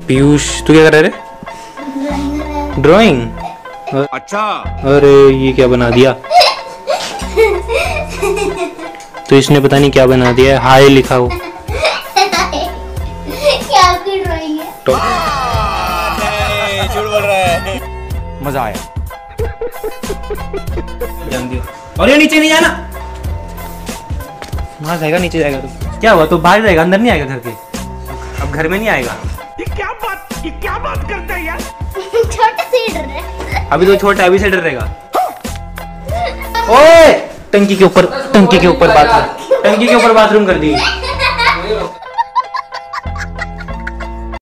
पीयूष तू क्या कर रहा है? ड्राइंग। अच्छा। अरे ये क्या बना दिया? तो इसने पता नहीं क्या बना दिया है। हाय लिखा हो। क्या की ड्राइंग है? नहीं, झूठ बोल रहा है। मजा आया। और ये नीचे नहीं जाना। वहां जाएगा, नीचे जाएगा तो क्या हुआ? तो बाहर जाएगा, अंदर नहीं आएगा घर के। अब घर में नहीं आएगा। ये क्या बात करता है यार? छोटा से डर रहा है। अभी तो छोटा, अभी से डर रहेगा। ओए टंकी के ऊपर बाथरूम कर दी।